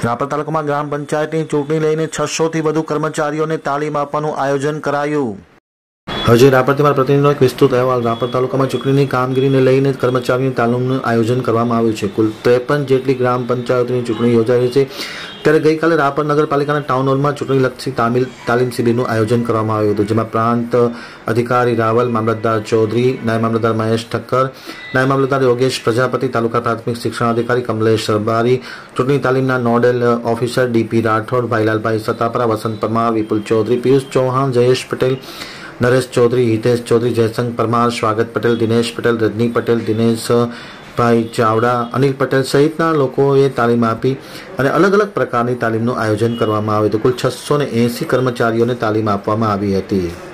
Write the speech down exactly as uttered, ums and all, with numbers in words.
રાપર તાલુકામાં ગ્રામ પંચાયતની ચૂંટણી લઈને છસો થી વધુ કર્મચારીઓને તાલીમ આપવાનું આયોજન કરાયું। હજુ રાપરથી મારા પ્રતિનિધિનો એક વિસ્તૃત અહેવાલ। રાપર તાલુકામાં ચૂંટણીની કામગીરીને લઈને કર્મચારીઓની તાલીમનું આયોજન કરવામાં આવ્યું છે। કુલ ત્રેપન જેટલી ગ્રામ પંચાયતોની ચૂંટણી યોજાઈ રહી છે, ત્યારે ગઈકાલે રાપર નગરપાલિકાના ટાઉન હોલમાં ચૂંટણીલક્ષી તાલીમ તાલીમ શિબિરનું આયોજન કરવામાં આવ્યું હતું, જેમાં પ્રાંત અધિકારી રાવલ, મામલતદાર ચૌધરી, નાયબ મામલતદાર મહેશ ઠક્કર, નાયબ મામલતદાર યોગેશ પ્રજાપતિ, તાલુકા પ્રાથમિક શિક્ષણાધિકારી કમલેશ રબારી, ચૂંટણી તાલીમના nodal officer D P Rathod, Bhailalbhai Satapara, Vasant Parmar, Vipul Chaudhari, Piyush Chauhan, Jayesh Patel, Naresh Chaudhari, Hitesh Chaudhari, Jayshank Parmar, Swagat Patel, Dinesh Patel, રજની પટેલ, દિનેશ ભાઈ ચાવડા, અનિલ પટેલ સહિતના લોકોએ તાલીમ આપી અને અલગ અલગ પ્રકારની તાલીમનું આયોજન કરવામાં આવ્યું હતું। કુલ છસો ને એંસી કર્મચારીઓને તાલીમ આપવામાં આવી હતી।